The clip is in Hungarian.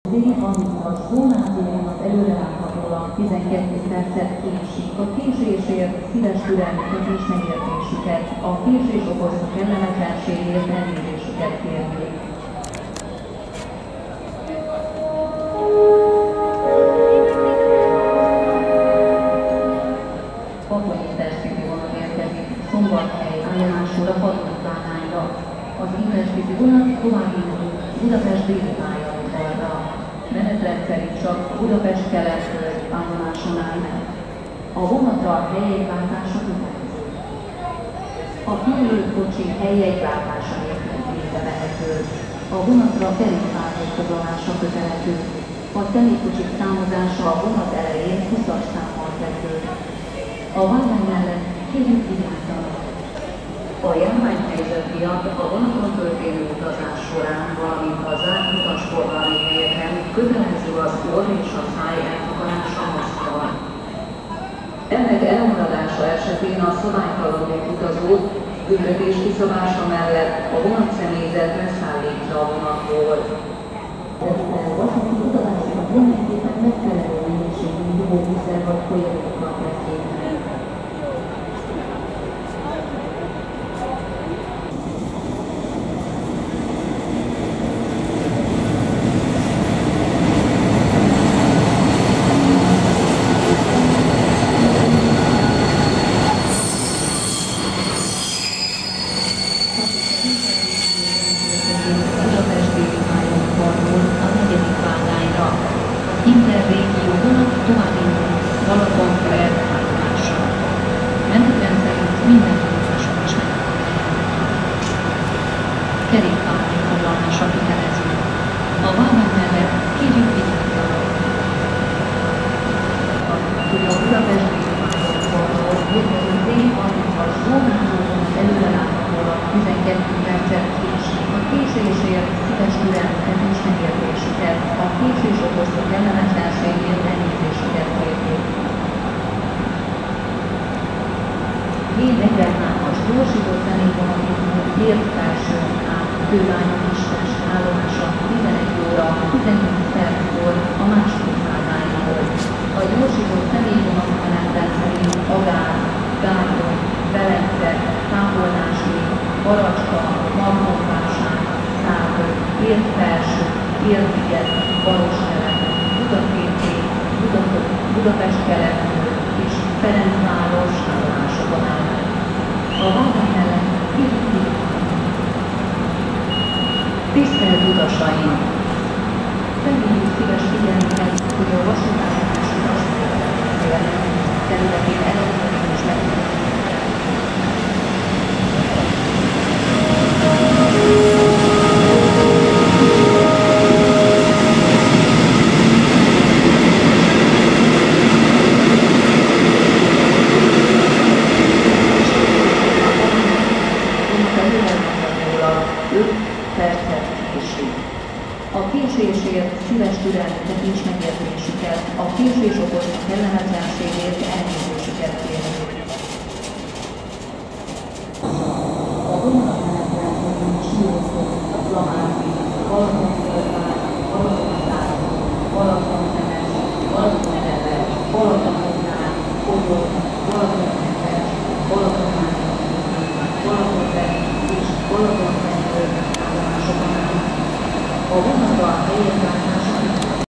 A Skónátéren előreláthatóan 12 percet késik. A késésért szíves türelmüket és megértésüket, a késés okozta kellemetlenségért elnézésüket kérjük. Bakonyi Intercity vonat érkezik Szombathely állomásúra Padlót-Bánányra. Az Intercity vonat tovább indul Budapest déli pályaudvarra. Menetrend szerint csak Budapest-Kelet állomáson áll meg. A vonatra helyjegyváltása kötelező. A kiülő kocsi helyjegyváltása nélkül vége vehető. A vonatra kerékpárok foglalása kötelező. A személykocsik számozása a vonat elején 20-as számmal kezdődik. A vágány mellett kérjük vigyázzanak. A járványhelyzet miatt a vonaton történő utazás során, valamint a zárt utasforgalmi helyeken kötelező az orr és a száj eltakarása maszkkal. Ennek elmaradása esetén a szabálytalanul utazót büntetés kiszabása mellett a vonatszemélyzet leszállítja a vonatból. Vasúti utazásokat mindenképpen megfelelő minőségű ivóvízzel vagy folyadékkal kell készíteni. Interrégió vonat tovább indul Balaton-Ferd állomásra. Menetrend szerint minden állomáson is megtalálható. Kerékpárok foglalása kötelező. A vágány mellett kérjük vigyázzanak. Hogy a Budapest déli pályaudvarról érkező déli pályaudvar Zsónázóban előreláthatóan 12 percet késik. A késésért szíves türelmüket és megértésüket, a késés okozta kellemetlenségért elnézésüket kérjük. G43-as gyorsított zenévonat indul Gyérfelsőn át Kőbánya Kistes állomása 11 óra 12 perckor a második vágányról. A gyorsított zenévonat menetrend szerint Agár, Gárdony, Velence, Távolnási, Baracska, Martonvásár, Szádor, Gyérfelső, Gyérsziget, Barostelep, Budapesti, Budapest-Kelet és Ferencváros állomásokon áll meg. A vágány mellett kérjük. Tisztelt utasaim! Felhívjuk szíves figyelmüket, hogy a vasútállomás területén elektronikus megfelelő. A késésért szíves türelmüket és megértésüket, a késés okozta kellemetlenségért elnézésüket kérjük. A vonat menetrendben is józó, a Flamázi,